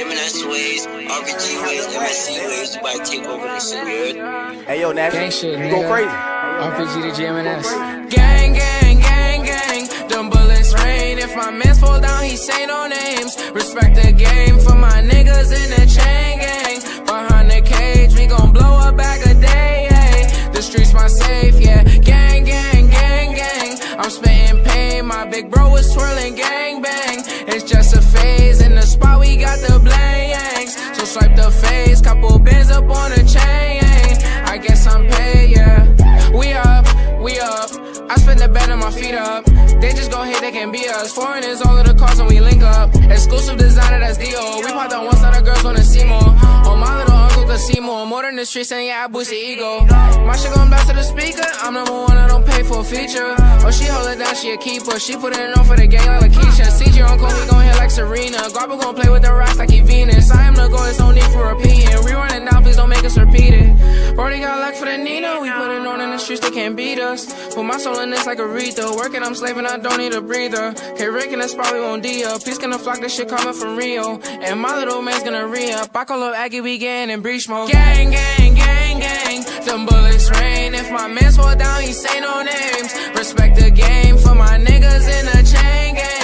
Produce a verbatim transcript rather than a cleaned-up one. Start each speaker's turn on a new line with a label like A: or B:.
A: M and S ways, R B G ways, M S C ways. You about to take over this shit, you heard?
B: Hey yo, Nash,
C: gang shit,
B: you go crazy.
C: R P G to G M and S.
D: Gang, gang, gang, gang. Them bullets rain. If my mans fall down, he say no names. Respect the game for my niggas in the chain gang. Behind the cage, we gon' blow a bag a day. Ay. The streets my safe, yeah. Gang, gang, gang, gang. I'm spitting pain. My big bro was twirling gang bang. It's just a phase. In the spot, we got the blangs. So swipe the face. Couple bands up on the chain. I guess I'm paid, yeah. We up, we up. I spend the bed on my feet up. They just gon' hate, they can be us. Foreign is all of the cars when we link up. Exclusive designer, that's D O. We popped on one side, the girls wanna see more. Oh, my little uncle could see more. More than the streets, and yeah, I boost the ego. My shit gon' blast to the speaker. I'm number one, I don't pay for a feature. Oh, she hold it down, she a keeper. She put it on for the gang like Lakeisha. C J uncle, we gon' hit like Serena. Garba gon' play with the rocks like he Venus. I am the goal, it's no need for repeating. Rerun it down, please don't make us repeat it. Brody got luck for the Nina. We put it on in the streets, they can't beat us. Put my soul in this like Aretha. Working, I'm slaving, I don't need a breather. Hey, Rick in the spot, we won't D up. Peace gonna flock, this shit coming from Rio. And my little man's gonna re-up. I call up Aggie, we getting in breach mode. Gang, gang, gang, gang. Them bullets rain. If my mans fall down, he say no names. Respect the game for my niggas in the chain gang.